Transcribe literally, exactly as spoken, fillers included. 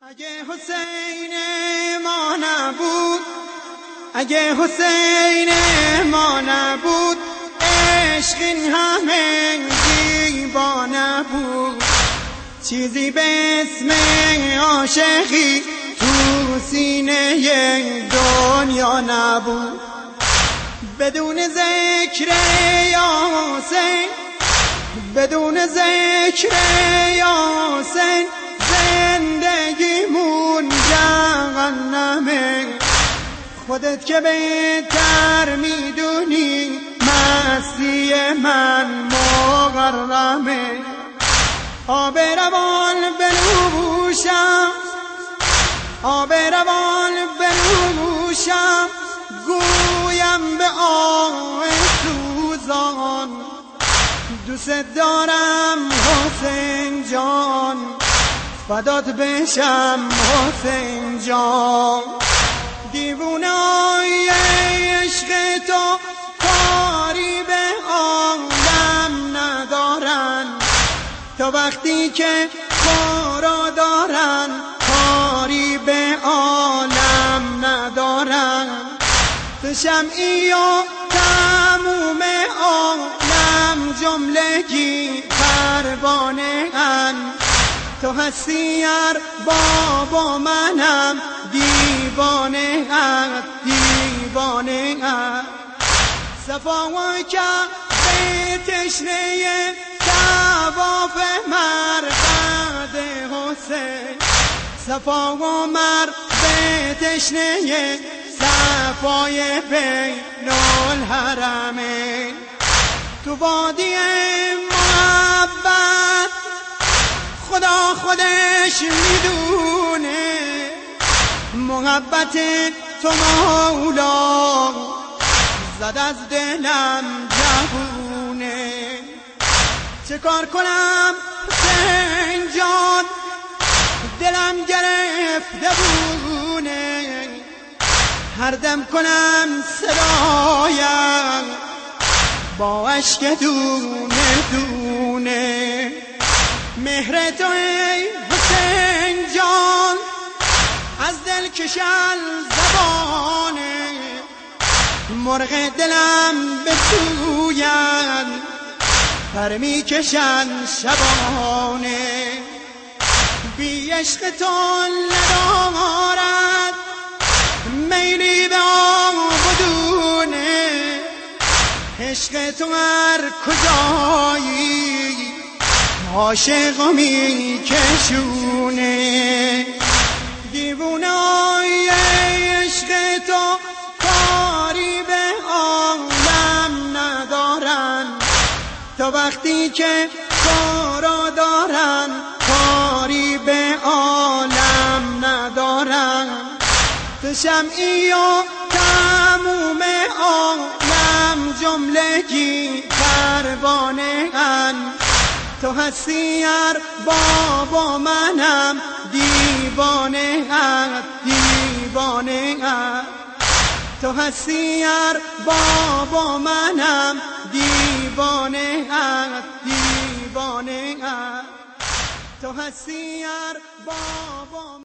اگه حسین ما نبود، اگه حسین ما نبود، عشق این همه زیبا نبود. چیزی به اسم عاشقی تو سینه دنیا نبود. بدون ذکر یا حسین، بدون ذکر یا حسین، زندگیمون جهنمه. خودت که بهتر میدونی مستی من مغرمه. آب روان بنوشم، آب روان بنوشم، گویم به آه سوزان. دوست دارم حسین جان، فدات بشم حسین جان. دیوانه‌های عشق تو کاری به عالم ندارن، تا وقتی که کارا دارن کاری به عالم ندارن. تو شمعی و تموم عالم جملگی پروانه ان. تو هستی ار بابا منم دیوانه ات، دیوانه ات. صفا و کعبه تشنه طواف مرقد حسین، صفا و مرقد تشنه صفای بین الحرمین. تو وادی محبت خدا خودش میدونه، محبت تو مولا زد از دلم جوونه. چه کار کنم حسین جان، دلم گرفته بونه. هر دم کنم صدایم با اشک دونه دونه. مهر تو ای حسین جان از دل کشل زبانه. مرغ دلم بسوین پر می کشن شبانه. بی عشق تو ندارد میلی به آبدونه. عشق تو هر کجایی عاشق می کشونه. دیوانه های عشق تو کاری به عالم ندارن، تا وقتی که کارا دارن کاری به عالم ندارن. تو شمعی و تموم عالم جملگی پروانه ان. تو هستی ار بابا منم دیوانه ات، دیوانه ات. تو هستی ار بابا منم دیوانه ات، دیوانه ات. تو هستی ار بابا